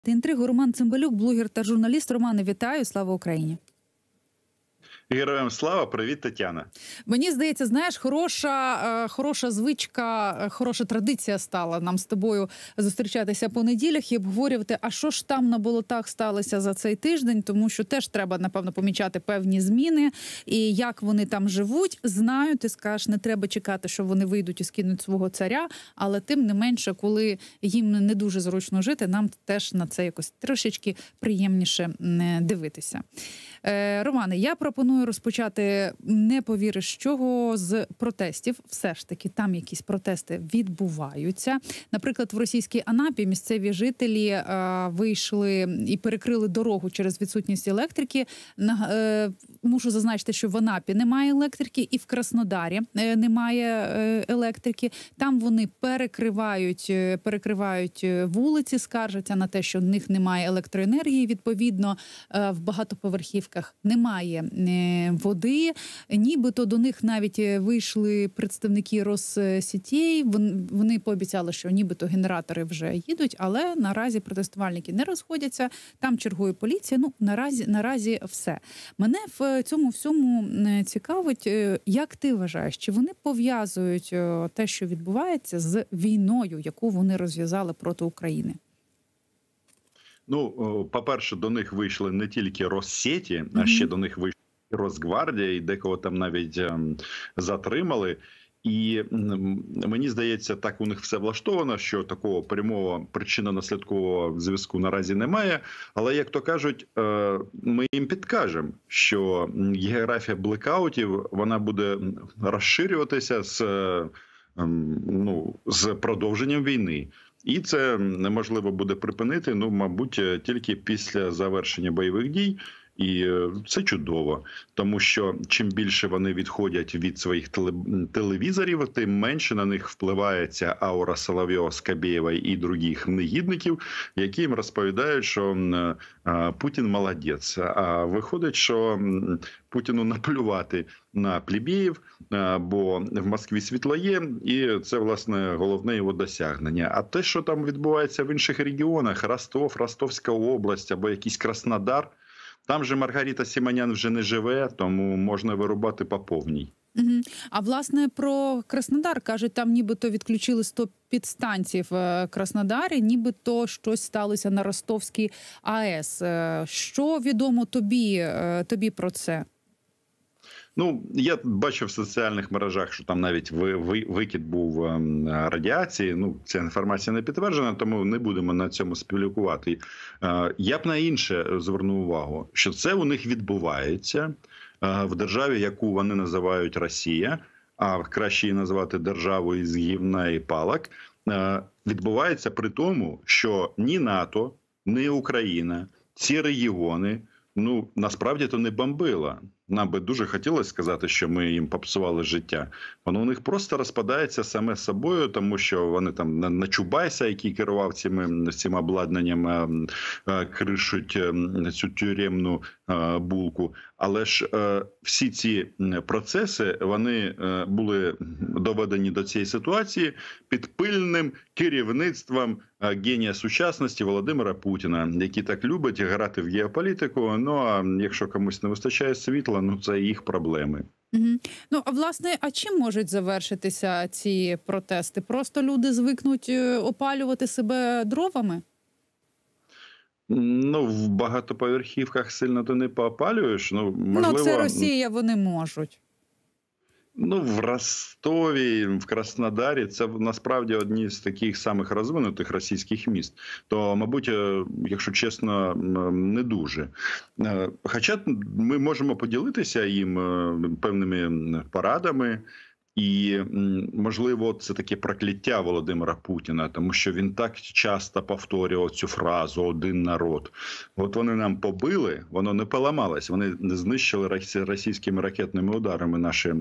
Інтригу Роман Цимбалюк, блогер та журналіст. Романе, вітаю, слава Україні. Героям слава, привіт, Тетяна. Мені здається, знаєш, хороша звичка, хороша традиція стала нам з тобою зустрічатися по неділях і обговорювати, а що ж там на болотах сталося за цей тиждень, тому що теж треба, напевно, помічати певні зміни і як вони там живуть. Знаю, ти скажеш, не треба чекати, що вони вийдуть і скинуть свого царя, але тим не менше, коли їм не дуже зручно жити, нам теж на це якось трошечки приємніше дивитися. Романе, я пропоную розпочати, не повіриш чого, з протестів. Все ж таки, там якісь протести відбуваються. Наприклад, в російській Анапі місцеві жителі вийшли і перекрили дорогу через відсутність електрики. Мушу зазначити, що в Анапі немає електрики і в Краснодарі немає електрики. Там вони перекривають вулиці, скаржаться на те, що в них немає електроенергії. Відповідно, в багатоповерхівках немає води. Нібито до них навіть вийшли представники Россетей. Вони пообіцяли, що нібито генератори вже їдуть, але наразі протестувальники не розходяться. Там чергує поліція. Ну, наразі все. Мене в цьому всьому цікавить, як ти вважаєш, чи вони пов'язують те, що відбувається, з війною, яку вони розв'язали проти України? Ну, по-перше, до них вийшли не тільки Россеті, а ще до них вийшла Росгвардія, і декого там навіть затримали. І мені здається, так у них все влаштовано, що такого прямого причинно-наслідкового зв'язку наразі немає. Але, як то кажуть, ми їм підкажемо, що географія блекаутів, вона буде розширюватися з продовженням війни. І це неможливо буде припинити, мабуть, тільки після завершення бойових дій. І це чудово, тому що чим більше вони відходять від своїх телевізорів, тим менше на них впливає ця аура Соловйова, Скабєєва і других негідників, які їм розповідають, що Путін молодець. А виходить, що Путіну наплювати на плебеїв, бо в Москві світло є, і це, власне, головне його досягнення. А те, що там відбувається в інших регіонах, Ростов, Ростовська область або якийсь Краснодар, там же Маргарита Симонян вже не живе, тому можна вирубати по повній. А, власне, про Краснодар, кажуть, там нібито відключили 100 підстанцій в Краснодарі, нібито щось сталося на Ростовській АЕС. Що відомо тобі про це? Ну, я бачив в соціальних мережах, що там навіть викид був радіації. Ну, ця інформація не підтверджена, тому не будемо на цьому спекулювати. Я б на інше звернув увагу, що це у них відбувається в державі, яку вони називають Росія, а краще її назвати державою з гівна і палок, відбувається при тому, що ні НАТО, ні Україна, ці регіони, насправді то не бомбила. Нам би дуже хотілося сказати, що ми їм попсували життя. Воно у них просто розпадається саме собою, тому що вони там на Чубайса, який керував цим обладнанням, кришуть цю тюремну булку. Але ж всі ці процеси, вони були доведені до цієї ситуації під пильним керівництвом генія сучасності Володимира Путіна, який так любить грати в геополітику. Ну, а якщо комусь не вистачає світла, це їх проблеми. Ну, а власне, а чим можуть завершитися ці протести? Просто люди звикнуть опалювати себе дровами? Ну, в багатоповерхівках сильно ти не поопалюєш. Можливо, це Росія, вони можуть. В Ростові, в Краснодарі це насправді одні з таких самих розвинутих російських міст. То, мабуть, якщо чесно, не дуже. Хоча ми можемо поділитися їм певними порадами. І, можливо, це таке прокляття Володимира Путіна, тому що він так часто повторював цю фразу «один народ». От вони нам побили, воно не поламалось, вони не знищили російськими ракетними ударами наші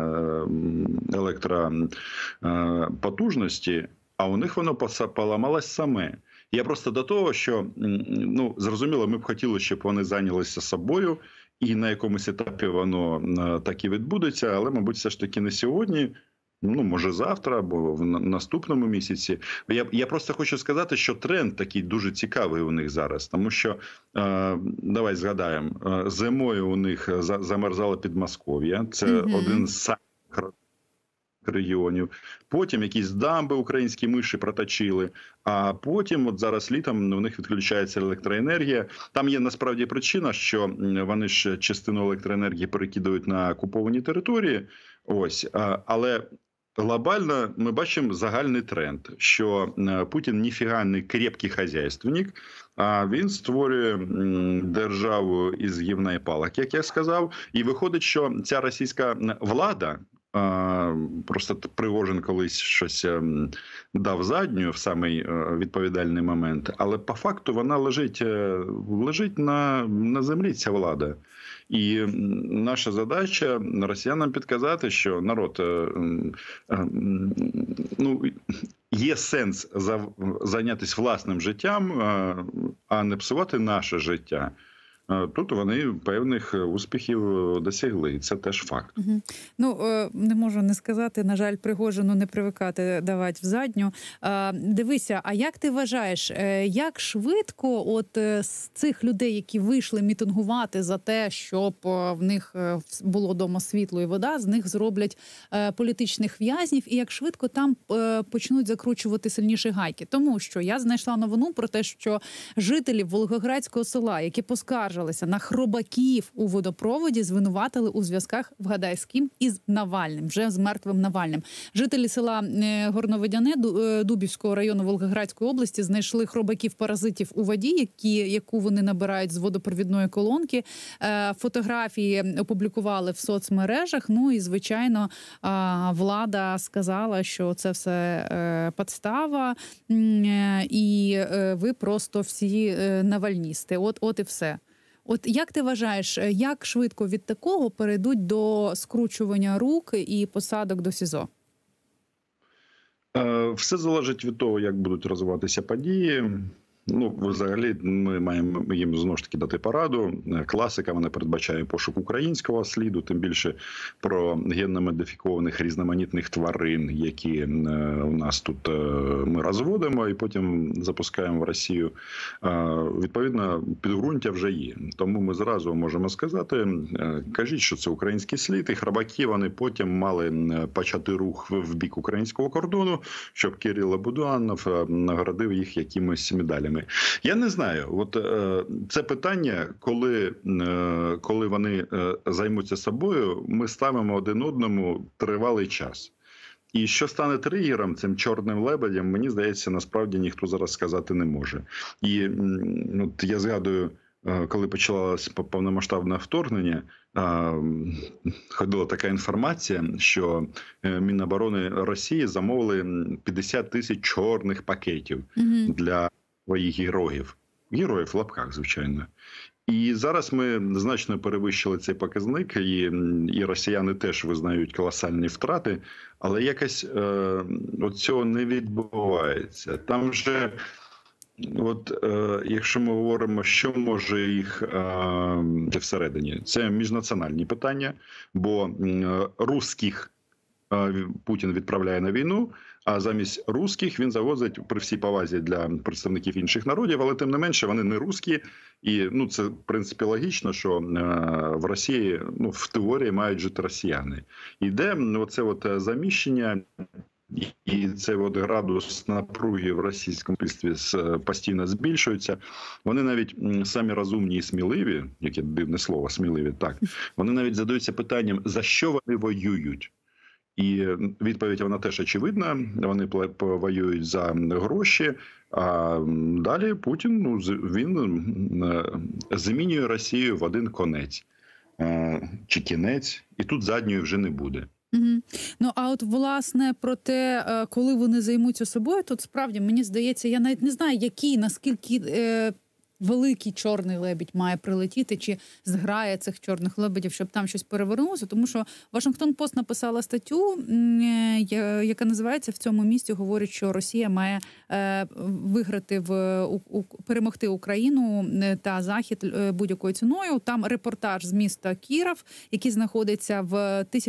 електропотужності, а у них воно поламалось саме. Я просто до того, що, зрозуміло, ми б хотіли, щоб вони зайнялися собою, і на якомусь етапі воно так і відбудеться, але, мабуть, все ж таки не сьогодні. Ну, може, завтра або в наступному місяці. Я просто хочу сказати, що тренд такий дуже цікавий у них зараз. Тому що, давай згадаємо, зимою у них замерзало Підмосков'я. Це один з самих регіонів. Потім якісь дамби українські миші проточили. А потім, от зараз літом, у них відключається електроенергія. Там є насправді причина, що вони ж частину електроенергії перекидують на окуповані території. Ось, але глобально ми бачимо загальний тренд, що Путін ніфіга не крепкий хазяйственник, а він створює державу із гівна і палок, як я сказав. І виходить, що ця російська влада, просто Пригожин колись щось дав задню в самий відповідальний момент, але по факту вона лежить на землі, ця влада. І наша задача росіянам підказати, що народ, ну, є сенс зайнятися власним життям, а не псувати наше життя. Тут вони певних успіхів досягли, і це теж факт. Ну, не можу не сказати, на жаль, Пригожину не привикати давати в задню. Дивися, а як ти вважаєш, як швидко от з цих людей, які вийшли мітингувати за те, щоб в них було дома світло і вода, з них зроблять політичних в'язнів, і як швидко там почнуть закручувати сильніші гайки? Тому що я знайшла новину про те, що жителів Волгоградського села, які поскаржилися на хробаків у водопроводі, звинуватили у зв'язках, вгадай з ким, із Навальним, вже з мертвим Навальним. Жителі села Горновидяне Дубівського району Волгоградської області знайшли хробаків-паразитів у воді, яку вони набирають з водопровідної колонки. Фотографії опублікували в соцмережах. Ну і, звичайно, влада сказала, що це все підстава, і ви просто всі навальністи. От і все. От як ти вважаєш, як швидко від такого перейдуть до скручування рук і посадок до СІЗО? Все залежить від того, як будуть розвиватися події. Ну, взагалі, ми маємо їм знову ж таки дати пораду. Класика, вона передбачає пошук українського сліду, тим більше про генно-модифікованих різноманітних тварин, які у нас тут ми розводимо і потім запускаємо в Росію. Відповідно, підґрунтя вже є. Тому ми зразу можемо сказати, кажіть, що це український слід, і храбаки вони потім мали почати рух в бік українського кордону, щоб Кирило Буданов нагородив їх якимось медалями. Я не знаю, от це питання, коли вони займуться собою, ми ставимо один одному тривалий час. І що стане тригером, цим чорним лебедем, мені здається, насправді ніхто зараз сказати не може. І от я згадую, коли почалося повномасштабне вторгнення, ходила така інформація, що Міноборони Росії замовили 50 тисяч чорних пакетів для своїх героїв. Героїв в лапках, звичайно. І зараз ми значно перевищили цей показник, і росіяни теж визнають колосальні втрати, але якось цього не відбувається. Там вже, якщо ми говоримо, що може їх всередині, це міжнаціональні питання, бо русських Путін відправляє на війну, а замість русських він завозить, при всій повазі для представників інших народів, але тим не менше вони не русські. І це, в принципі, логічно, що в Росії, в теорії мають жити росіяни. Іде оце заміщення, і цей градус напруги в російському суспільстві постійно збільшується. Вони навіть самі розумні і сміливі, яке дивне слово, сміливі, так, вони навіть задаються питанням, за що вони воюють. І відповідь вона теж очевидна, вони воюють за гроші, а далі Путін, він замінює Росію в один конець чи кінець, і тут задньої вже не буде. Ну, а от, власне, про те, коли вони займуться собою, тут справді, мені здається, я навіть не знаю, наскільки великий чорний лебідь має прилетіти, чи зграє цих чорних лебедів, щоб там щось перевернулося. Тому що Вашингтон-Пост написала статтю, яка називається «В цьому місці говорять, що Росія має виграти перемогти Україну та Захід будь-якою ціною». Там репортаж з міста Кіров, який знаходиться в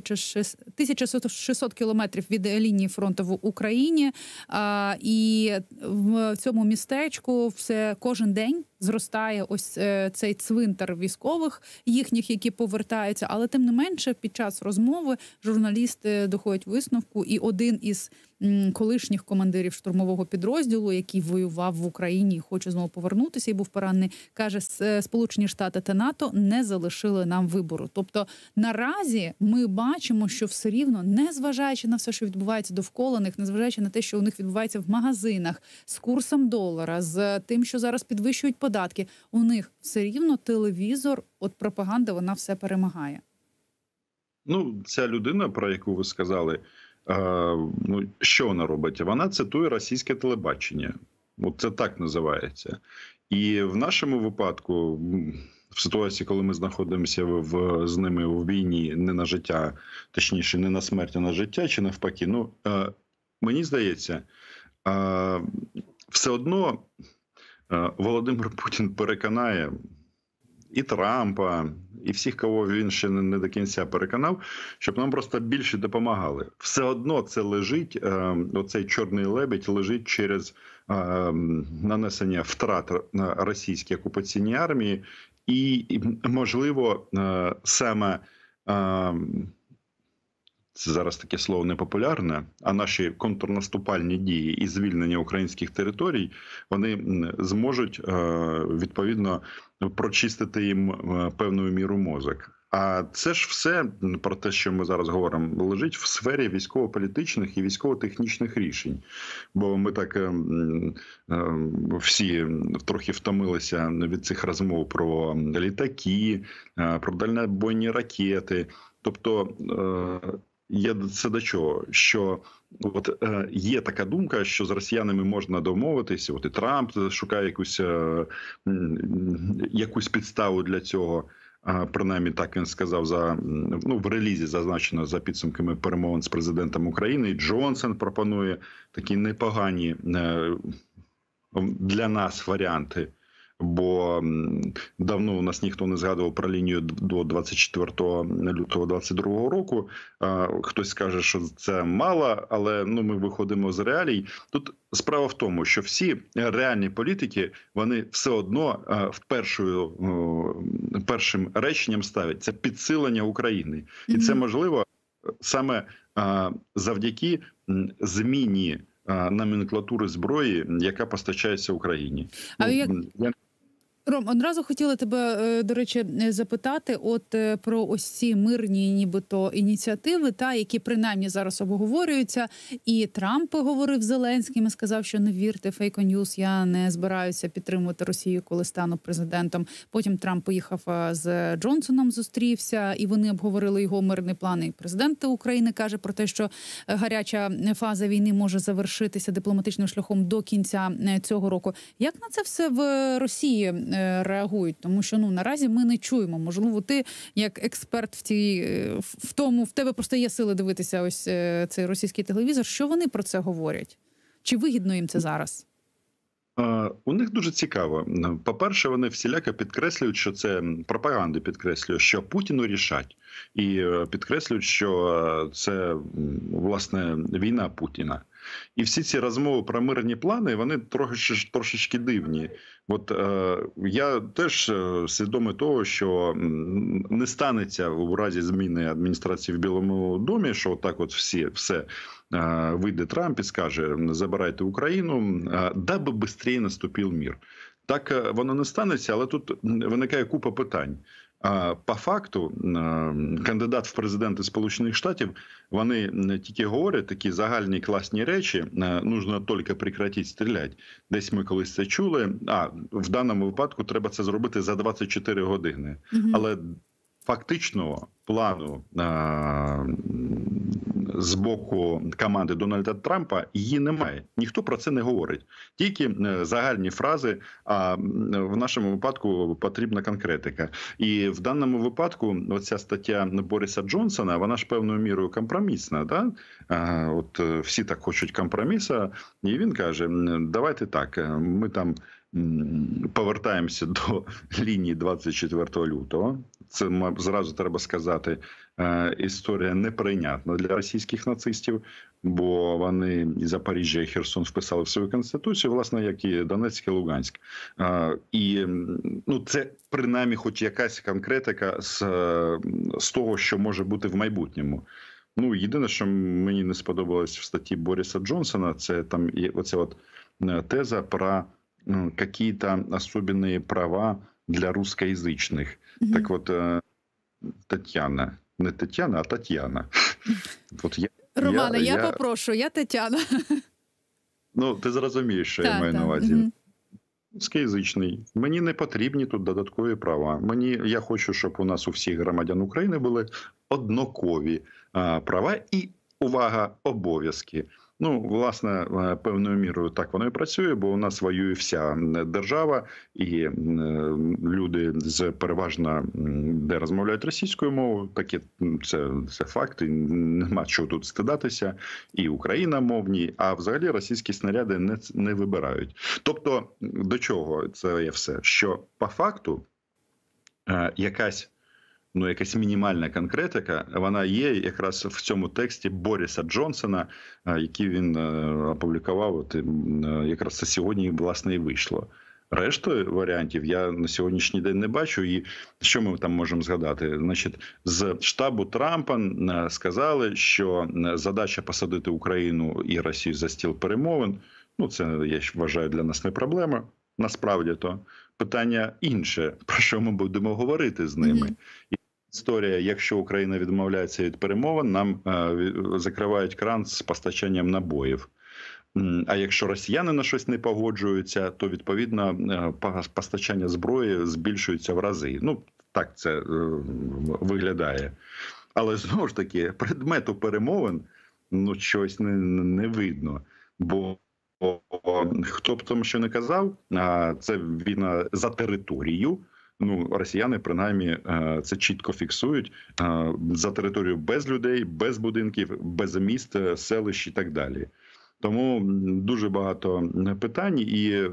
1600 кілометрів від лінії фронту в Україні. І в цьому містечку все кожен день зростає ось цей цвинтар військових їхніх, які повертаються. Але тим не менше, під час розмови журналісти доходять висновку, і один із колишніх командирів штурмового підрозділу, який воював в Україні і хоче знову повернутися і був поранений, каже, Сполучені Штати та НАТО не залишили нам вибору. Тобто наразі ми бачимо, що все рівно, незважаючи на все, що відбувається довкола них, незважаючи на те, що у них відбувається в магазинах, з курсом долара, з тим, що зараз підвищують податки, у них все рівно телевізор, от пропаганда, вона все перемагає. Ну, ця людина, про яку ви сказали, ну, що вона робить? Вона цитує російське телебачення. От це так називається. І в нашому випадку, в ситуації, коли ми знаходимося з ними в війні не на життя, точніше, не на смерть, а на життя, чи навпаки, ну, мені здається, все одно Володимир Путін переконає і Трампа, і всіх, кого він ще не до кінця переконав, щоб нам просто більше допомагали. Все одно це лежить, оцей чорний лебедь лежить через нанесення втрат на російській окупаційній армії і можливо, саме, це зараз таке слово непопулярне, а наші контрнаступальні дії і звільнення українських територій, вони зможуть, відповідно, прочистити їм певною міру мозок. А це ж все, про те, що ми зараз говоримо, лежить в сфері військово-політичних і військово-технічних рішень. Бо ми так всі трохи втомилися від цих розмов про літаки, про дальнобойні ракети. Тобто, це до чого? Що от є така думка, що з росіянами можна домовитися. От і Трамп шукає якусь підставу для цього. Принаймні, так він сказав, в релізі зазначено за підсумками перемовин з президентом України. І Джонсон пропонує такі непогані для нас варіанти. Бо давно у нас ніхто не згадував про лінію до 24 лютого 2022 року. Хтось скаже, що це мало, але ми виходимо з реалій. Тут справа в тому, що всі реальні політики, вони все одно першим реченням ставлять – це підсилення України. І це можливо саме завдяки зміні номенклатури зброї, яка постачається Україні. Ром, одразу хотіла тебе, до речі, запитати про ось ці мирні нібито ініціативи, які принаймні зараз обговорюються. І Трамп говорив з Зеленським і сказав, що не вірте фейк-ньюс, я не збираюся підтримувати Росію, коли стану президентом. Потім Трамп поїхав з Джонсоном, зустрівся, і вони обговорили його мирний план. І президент України каже про те, що гаряча фаза війни може завершитися дипломатичним шляхом до кінця цього року. Як на це все в Росії реагують? Тому що наразі ми не чуємо. Можливо, ти як експерт в тебе просто є сили дивитися ось цей російський телевізор. Що вони про це говорять? Чи вигідно їм це зараз? У них дуже цікаво. По-перше, вони всіляко підкреслюють, що це пропаганда підкреслює, що Путіну рішать. І підкреслюють, що це, власне, війна Путіна. І всі ці розмови про мирні плани, вони трошечки дивні. От я теж свідомий того, що не станеться у разі зміни адміністрації в Білому домі, що отак от все вийде Трамп і скаже, забирайте Україну, даби швидше наступив мир. Так воно не станеться, але тут виникає купа питань. По факту, кандидат в президенти Сполучених Штатів, вони тільки говорять такі загальні класні речі, нужно тільки прекратити стріляти. Десь ми колись це чули, в даному випадку треба це зробити за 24 години. Але фактичного плану з боку команди Дональда Трампа її немає. Ніхто про це не говорить. Тільки загальні фрази, а в нашому випадку потрібна конкретика. І в даному випадку оця стаття Бориса Джонсона, вона ж певною мірою компромісна. Да? От всі так хочуть компромісу, і він каже, давайте так, ми там повертаємося до лінії 24 лютого. Це зразу треба сказати, історія неприйнятна для російських нацистів, бо вони і Запоріжжя, і Херсон вписали в свою конституцію, власне, як і Донецьк і Луганськ. І це принаймні хоч якась конкретика з того, що може бути в майбутньому. Єдине, що мені не сподобалось в статті Бориса Джонсона, це там оця от теза про какие-то особенные права для русскоязычных. Так вот, Тетяна, не Тетяна, а Тетяна. Романе, я попрошу, я Тетяна. Ти зрозумієш, що я маю на увазі. Русскоязичний. Мені не потрібні тут додаткові права. Я хочу, щоб у нас у всіх громадян України були однакові права і, увага, обов'язки. Власне, певною мірою так воно і працює, бо у нас воює вся держава, і люди переважно, де розмовляють російською мовою, такі це факт, і нема чого тут стидатися, і україномовні, а взагалі російські снаряди не вибирають. Тобто, до чого це є все? Що по факту якась мінімальна конкретика, вона є якраз в цьому тексті Бориса Джонсона, який він опублікував, якраз це сьогодні, власне, і вийшло. Решту варіантів я на сьогоднішній день не бачу. І що ми там можемо згадати? Значить, з штабу Трампа сказали, що задача посадити Україну і Росію за стіл перемовин, це, я вважаю, для нас не проблема. Насправді то питання інше, про що ми будемо говорити з ними. Історія, якщо Україна відмовляється від перемовин, нам закривають кран з постачанням набоїв. А якщо росіяни на щось не погоджуються, то, відповідно, постачання зброї збільшується в рази. Так це виглядає. Але, знову ж таки, предмету перемовин щось не видно. Бо хто б тому що не казав, це війна за територію. Росіяни, принаймні, це чітко фіксують, за територію без людей, без будинків, без міст, селищ і так далі. Тому дуже багато питань і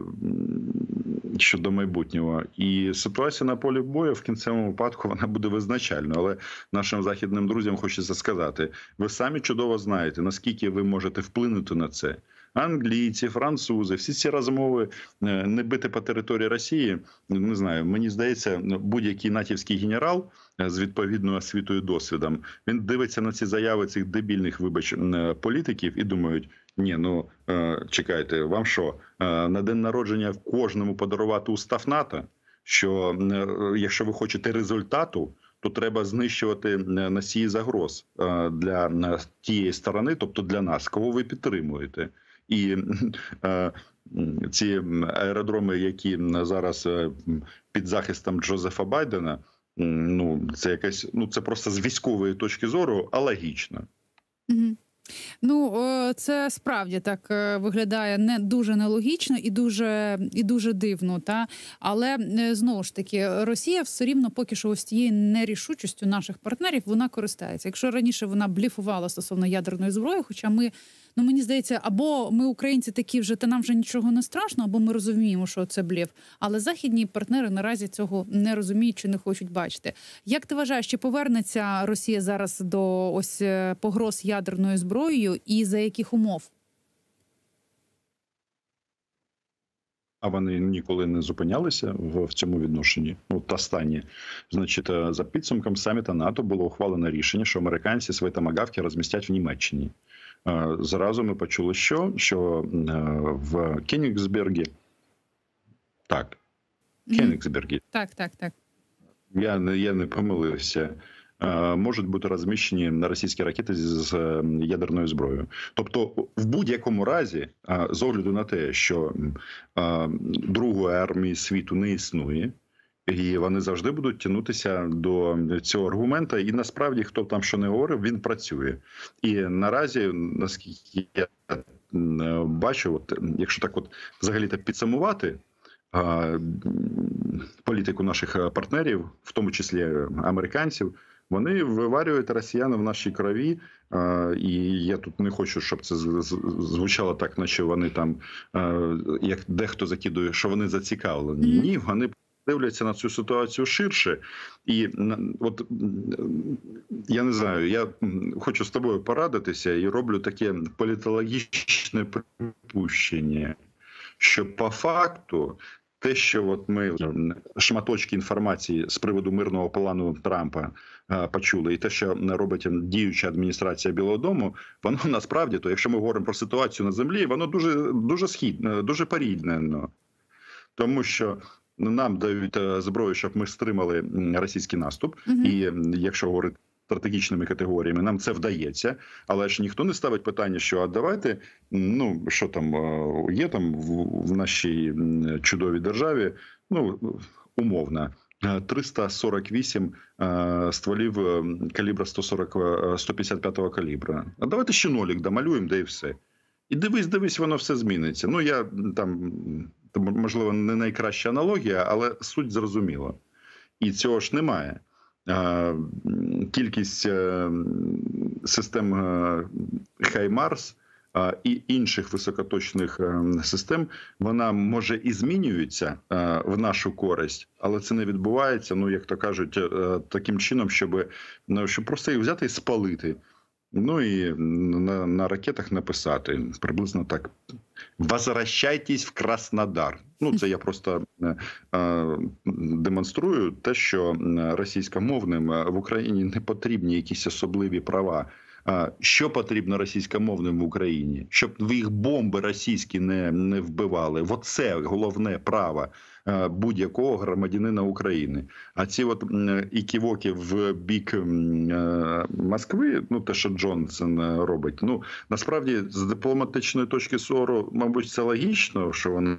щодо майбутнього. І ситуація на полі бою в кінцевому випадку вона буде визначальною. Але нашим західним друзям хочеться сказати, ви самі чудово знаєте, наскільки ви можете вплинути на це. Англійці, французи, всі ці розмови не бити по території Росії, не знаю, мені здається, будь-який натівський генерал з відповідною освітою і досвідом, він дивиться на ці заяви цих дебільних, політиків і думають, чекайте, вам що, на день народження кожному подарувати устав НАТО, що якщо ви хочете результату, то треба знищувати носії загроз для тієї сторони, тобто для нас, кого ви підтримуєте. І ці аеродроми, які зараз під захистом Джозефа Байдена, це якась, це просто з військової точки зору алогічно. Це справді так виглядає не дуже нелогічно і дуже дивно. Але, знову ж таки, Росія все рівно поки що ось тією нерішучістю наших партнерів вона користається. Якщо раніше вона бліфувала стосовно ядерної зброї, хоча мені здається, або ми, українці, такі вже, та нам вже нічого не страшно, або ми розуміємо, що це бліф. Але західні партнери наразі цього не розуміють чи не хочуть бачити. Як ти вважаєш, чи повернеться Росія зараз до ось погроз ядерною зброєю і за яких умов? А вони ніколи не зупинялися в цьому відношенні. Останнє. Значить, за підсумком саміта НАТО було ухвалено рішення, що американці свої томагавки розмістять в Німеччині. Зразу ми почули, що в Кенігсбергі, Кенігсбергі, так. Я не помилився, можуть бути розміщені російські ракети з ядерною зброєю. Тобто, в будь-якому разі, з огляду на те, що Другої армії світу не існує, І вони завжди будуть тягнутися до цього аргумента. І насправді, хто там що не говорив, він працює. І наразі, наскільки я бачу, от, якщо так от взагалі-то підсумувати політику наших партнерів, в тому числі американців, вони виварюють росіян в нашій крові. І я тут не хочу, щоб це звучало так, наче вони там, як дехто закидує, що вони зацікавлені. Ні, вони дивляться на цю ситуацію ширше. І от я не знаю, я хочу з тобою порадитися і роблю таке політологічне припущення, що по факту те, що от ми шматочки інформації з приводу мирного плану Трампа почули, і те, що робить діюча адміністрація Білого дому, воно насправді, то якщо ми говоримо про ситуацію на землі, воно дуже східне, дуже поріднено. Тому що нам дають зброю, щоб ми стримали російський наступ. І якщо говорити стратегічними категоріями, нам це вдається. Але ж ніхто не ставить питання, що а давайте, ну, що там є там в нашій чудовій державі, ну, умовно, 348 стволів калібра 155-го калібра. А давайте ще нолік домалюємо, да і все. І дивись, воно все зміниться. Ну, я там, можливо, не найкраща аналогія, але суть зрозуміла. І цього ж немає. Кількість систем «Хаймарс» і інших високоточних систем, вона може і змінюється в нашу користь, але це не відбувається, ну, як то кажуть, таким чином, щоб просто їх взяти і спалити. Ну і на ракетах написати приблизно так: «Возвращайтесь в Краснодар». Ну, це я просто демонструю те, що російськомовним в Україні не потрібні якісь особливі права. Що потрібно російськомовним в Україні? Щоб їх бомби російські не вбивали. Оце головне право будь-якого громадянина України. А ці от іківоки в бік Москви, ну те, що Джонсон робить, ну насправді з дипломатичної точки зору, мабуть, це логічно, що вони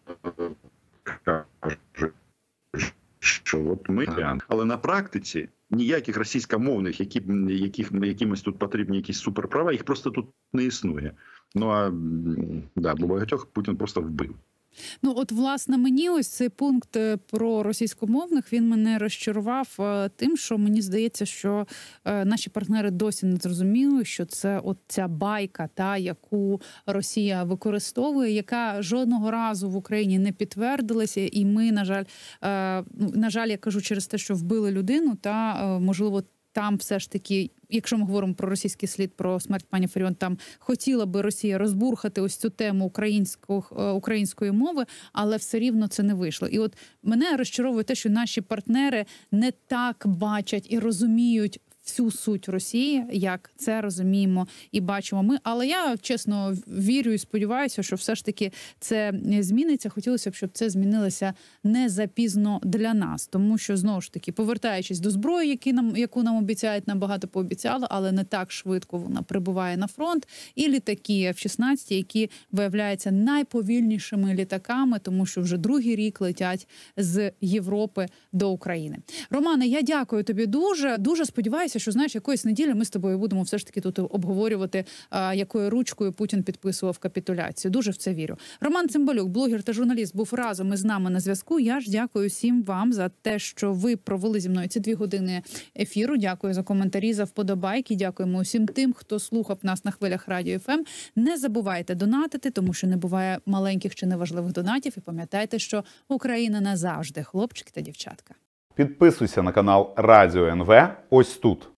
кажуть, що от ми, але на практиці ніяких російськомовних, якимось тут потрібні якісь суперправа, їх просто тут не існує. Ну а да, бо багатьох Путін просто вбив. Ну, от, власне, мені ось цей пункт про російськомовних, він мене розчарував тим, що мені здається, що наші партнери досі не зрозуміли, що це от ця байка, та, яку Росія використовує, яка жодного разу в Україні не підтвердилася, і ми, на жаль, я кажу через те, що вбили людину, та, можливо, там все ж таки, якщо ми говоримо про російський слід, про смерть пані Фаріон, там хотіла би Росія розбурхати ось цю тему української мови, але все рівно це не вийшло. І от мене розчаровує те, що наші партнери не так бачать і розуміють всю суть Росії, як це розуміємо і бачимо ми. Але я, чесно, вірю і сподіваюся, що все ж таки це зміниться. Хотілося б, щоб це змінилося не запізно для нас. Тому що, знову ж таки, повертаючись до зброї, яку нам обіцяють, нам багато пообіцяли, але не так швидко вона прибуває на фронт. І літаки F-16, які виявляються найповільнішими літаками, тому що вже другий рік летять з Європи до України. Романе, я дякую тобі дуже. Дуже сподіваюся, що, знаєш, якоїсь неділі ми з тобою будемо все ж таки тут обговорювати, якою ручкою Путін підписував капітуляцію. Дуже в це вірю. Роман Цимбалюк, блогер та журналіст, був разом із нами на зв'язку. Я ж дякую всім вам за те, що ви провели зі мною ці 2 години ефіру. Дякую за коментарі, за вподобайки. Дякуємо усім тим, хто слухав нас на хвилях Радіо ФМ. Не забувайте донатити, тому що не буває маленьких чи неважливих донатів. І пам'ятайте, що Україна назавжди, хлопчики та дівчатка. Підписуйся на канал Радіо НВ ось тут.